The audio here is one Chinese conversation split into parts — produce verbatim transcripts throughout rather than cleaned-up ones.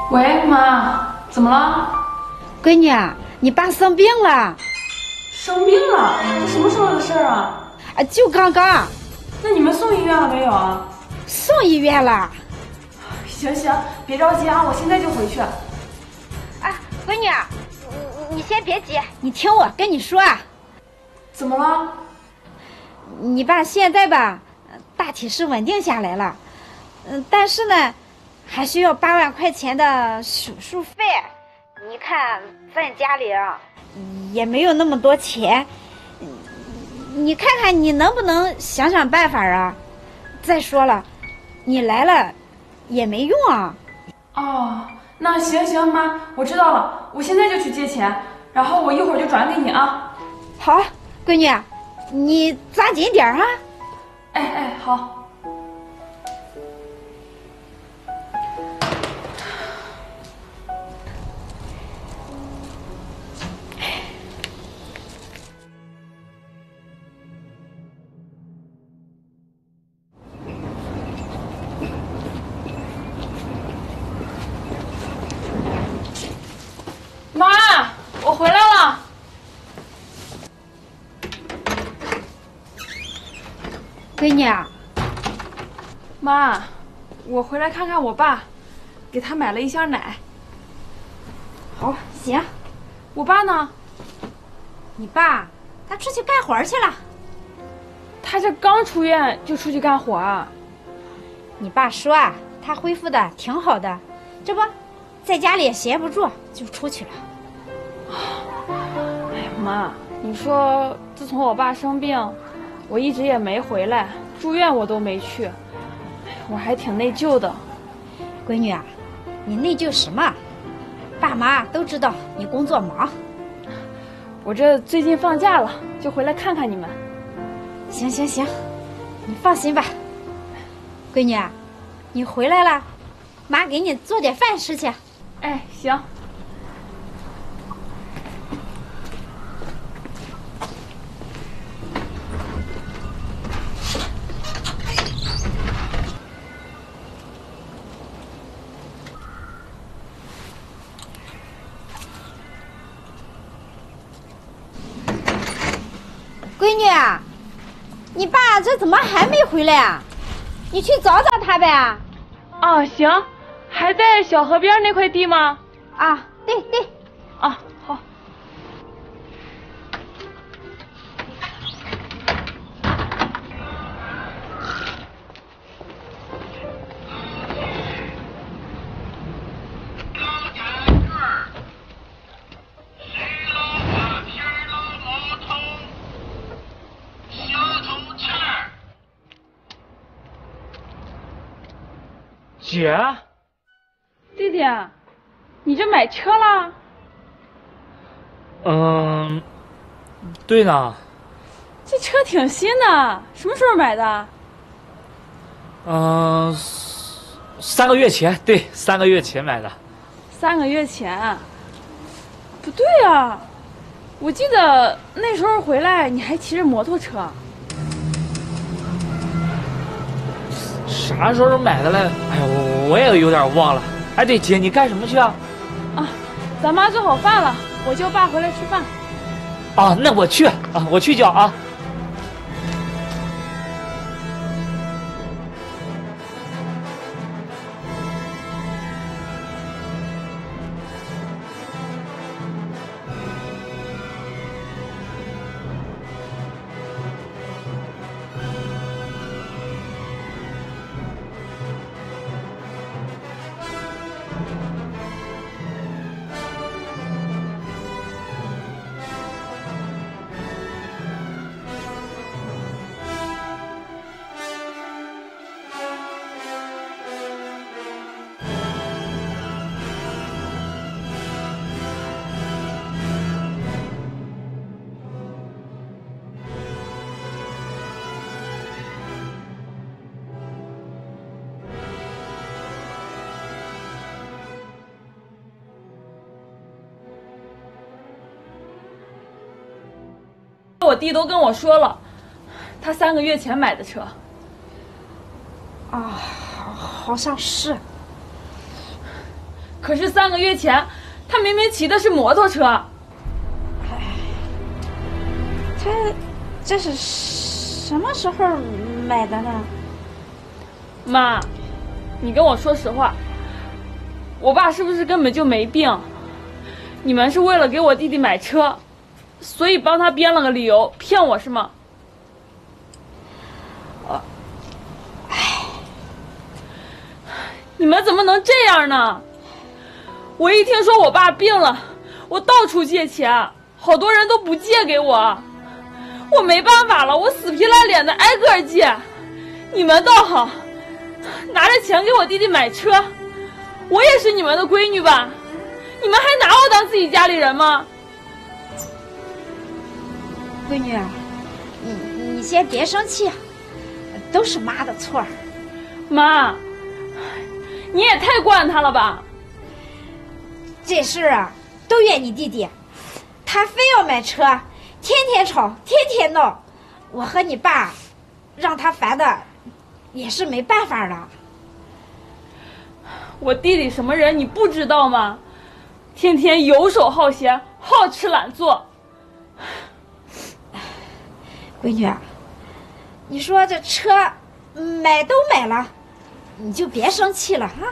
喂，妈，怎么了？ 闺女啊，你爸生病了。 生病了？这什么时候的事儿啊？ 啊，就刚刚。 那你们送医院了没有啊？ 送医院了。 行行，别着急啊，我现在就回去。 啊，闺女啊，你你先别急，你听我跟你说啊。 怎么了？ 你爸现在吧，大体是稳定下来了，嗯，但是呢，还需要八万块钱的手术费。你看咱家里啊，也没有那么多钱，你看看你能不能想想办法啊？再说了，你来了也没用啊。 哦，那行行，妈，我知道了，我现在就去借钱，然后我一会儿就转给你啊。 好，闺女，你抓紧点啊。 哎哎，好。妈，我回来了。 闺女啊， 妈，我回来看看我爸，给他买了一箱奶。 好，行。 我爸呢？ 你爸他出去干活去了。 他这刚出院就出去干活啊？ 你爸说啊，他恢复的挺好的，这不，在家里也闲不住，就出去了。 哎呀，妈，你说自从我爸生病，我一直也没回来，住院我都没去，我还挺内疚的。 闺女啊，你内疚什么？爸妈都知道你工作忙。 我这最近放假了，就回来看看你们。 行行行，你放心吧。闺女啊，你回来了，妈给你做点饭吃去。 哎，行。 闺女啊，你爸这怎么还没回来啊？你去找找他呗。 啊，行，还在小河边那块地吗？ 啊，对对。 啊，好。 姐， 弟弟，你这买车了？ 嗯，对呢。 这车挺新的，什么时候买的？ 嗯，三个月前，对，三个月前买的。 三个月前？不对啊，我记得那时候回来你还骑着摩托车。 啥时候买的嘞？哎呀，我我也有点忘了。哎，对，姐，你干什么去啊？ 啊，咱妈做好饭了，我叫爸回来吃饭。 啊，那我去啊，我去叫啊。 我弟都跟我说了，他三个月前买的车。 啊，好像是。 可是三个月前，他明明骑的是摩托车。 他这是什么时候买的呢？ 妈，你跟我说实话，我爸是不是根本就没病？你们是为了给我弟弟买车，所以帮他编了个理由骗我是吗？ 我，唉， 你们怎么能这样呢？我一听说我爸病了，我到处借钱，好多人都不借给我，我没办法了，我死皮赖脸的挨个借。你们倒好，拿着钱给我弟弟买车，我也是你们的闺女吧？你们还拿我当自己家里人吗？ 闺女，你你先别生气，都是妈的错。 妈，你也太惯他了吧？ 这事儿啊，都怨你弟弟，他非要买车，天天吵，天天闹，我和你爸让他烦的也是没办法了。 我弟弟什么人你不知道吗？天天游手好闲，好吃懒做。 闺女，你说这车买都买了，你就别生气了啊。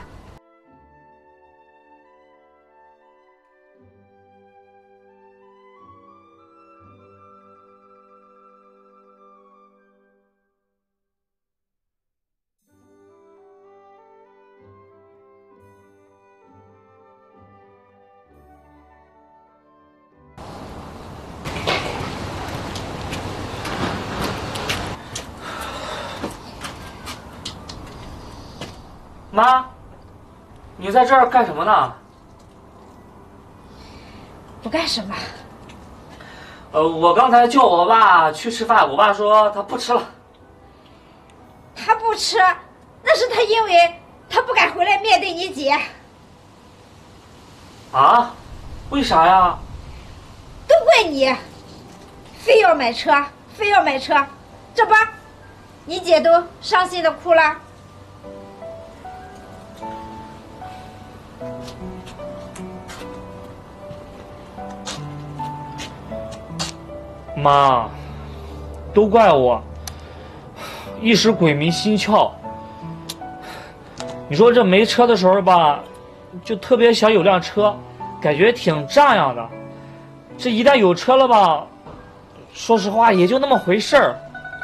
妈，你在这儿干什么呢？ 不干什么。 呃，我刚才叫我爸去吃饭，我爸说他不吃了。 他不吃，那是他因为他不敢回来面对你姐。 啊？为啥呀？ 都怪你，非要买车，非要买车，这不，你姐都伤心的哭了。 妈，都怪我，一时鬼迷心窍。你说这没车的时候吧，就特别想有辆车，感觉挺张扬的。这一旦有车了吧，说实话也就那么回事儿。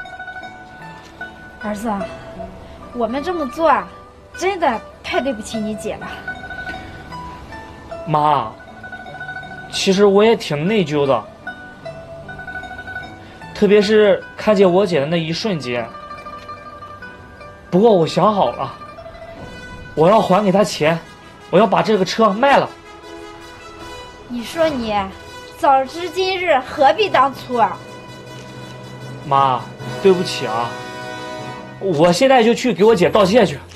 儿子，我们这么做啊，真的太对不起你姐了。 妈，其实我也挺内疚的，特别是看见我姐的那一瞬间。不过我想好了，我要还给她钱，我要把这个车卖了。 你说你早知今日何必当初啊？ 妈，对不起啊，我现在就去给我姐道谢去。